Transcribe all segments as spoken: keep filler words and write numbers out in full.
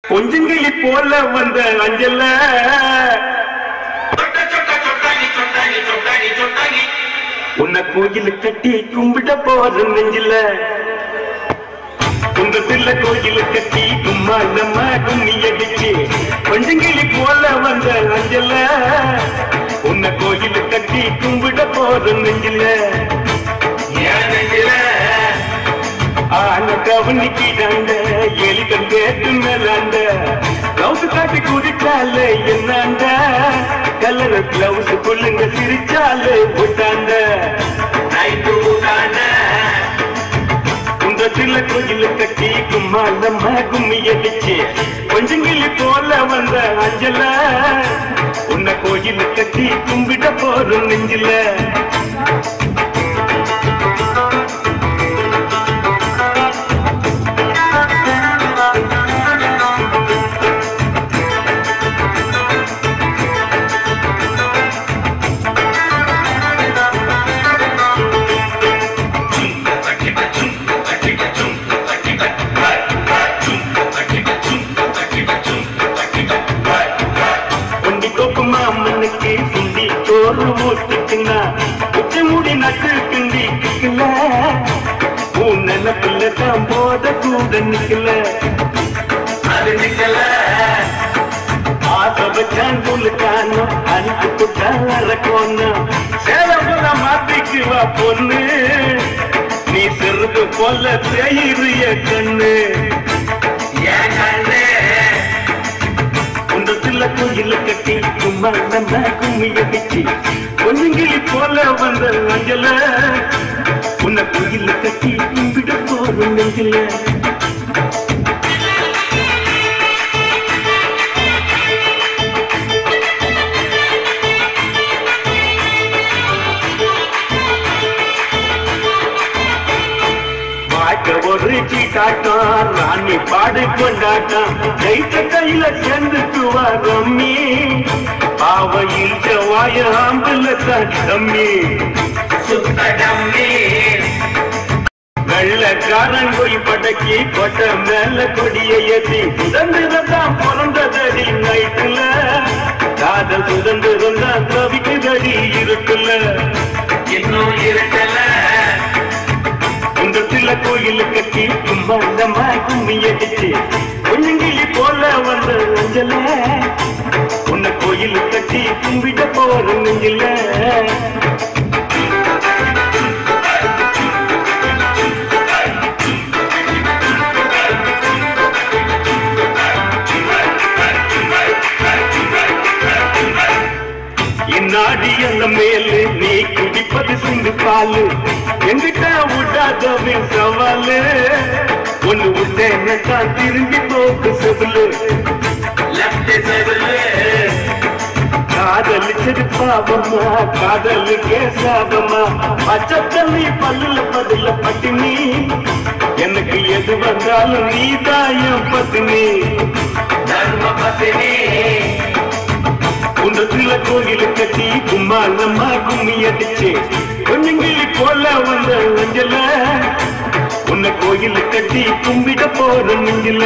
கொஞ்சங்கிளி போல வந்த அஞ்சல உன்னை கோயில் கட்டி கும்பிட போற நெஞ்சில குந்தத்தில கோயில் கட்டி கும்மாளம்மா கும்மி அடிச்சு கொஞ்சங்கிளி போல வந்த அஞ்சல உன்னை கோயில் கட்டி கும்பிட போற நெஞ்சில நெஞ்சில ஆன கவனிக்கிறாங்க எலிகள் கேட்டு மேலாண்ட கிளவுஸ் காட்டி குடிச்சால என்னாண்ட கலர் கிளவுஸ் கொள்ளுங்க சிரிச்சால போட்டாண்ட நைட்டு ஊட்டாண்ட குன்றத்தில கோயில் கட்டி கும்மாளம்மா கும்மி அடிச்சு கொஞ்சங்கிளி போல வந்த அஞ்சல உன்னை கோயில் கட்டி கும்பிட போற நெஞ்சில முடி நட்டு கிண்டி கிக்கல உன் நிலப்பில்தான் போத கூட நிக்கல அது நிக்கல ஆசை வச்சான் புல்லுக்கானோ அனுப்பு குட்டாரக்கோன்னு சேலம்புல மாத்திக்குவா பொண்ணு நீ சிறுது போல செய்ய கண்ணு ஏன் கண்ணு குன்றத்தில கோயில் கட்டி சும்மா நம்ம கும்மி அடிச்சு கொஞ்சங்கிளி போல வந்த அஞ்சல உன்னை கோயில் கட்டி கும்பிட போற நெஞ்சில ஒரு சீட்டாட்டம் ராணி பாடு கொண்டாட்டம் கைத்த கையில சேர்ந்துக்குவா ரம்மி பாவையில் செவ்வாய ஆம்புல தம்மி சுத்த டம்மி வெள்ளக்காரன் போய் படக்கி கொட்ட மேல கொடிய ஏற்றி சுதந்திரம் தான் பிறந்ததடி நைட்டுல காதல் சுதந்திரம் தான் தவிக்குதடி இருக்குல்ல இன்னும் இருக்கல குன்றத்தில கோயில் கட்டி கும்பாண்டமா கும்மி அடிச்சு கொஞ்சங்கிளி போல வந்த அஞ்சல உன்னை கோயில் கட்டி கும்பிட போற நெஞ்சில இந்நாடி அந்த மேலு நீ குடிப்பது சிந்து பாலு எங்கிட்ட விடாதவின் சவாலு ஒண்ணு விட்டேன் திரும்பி போக்கு செவிலு காதலிச்சது பாவமா காதலுக்கே சாபமா பச்சை தண்ணி பல்லுல பதில பட்டினி எனக்கு எது வந்தாலும் நீ தாயம் பத்தினி தர்ம பத்தினி குன்றத்தில கோயில் கட்டி கும்மாளம்மா கும்மி அடிச்சு கொஞ்சங்கிளி போல வந்த அஞ்சல உன்னை கோயில் கட்டி கும்பிட போற நெஞ்சில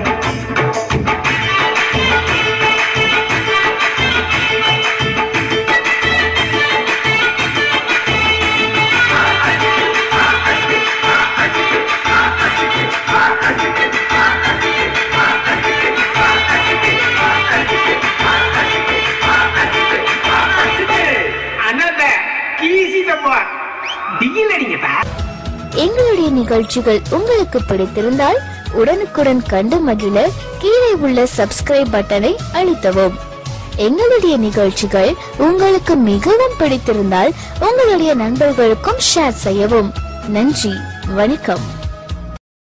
எங்களுடைய நிகழ்ச்சிகள் உங்களுக்கு பிடித்திருந்தால் உடனுக்குடன் கண்டு மகிழ கீழே உள்ள சப்ஸ்கிரைப் பட்டனை அழுத்தவும். எங்களுடைய நிகழ்ச்சிகள் உங்களுக்கு மிகவும் பிடித்திருந்தால் உங்களுடைய நண்பர்களுக்கும் ஷேர் செய்யவும். நன்றி, வணக்கம்.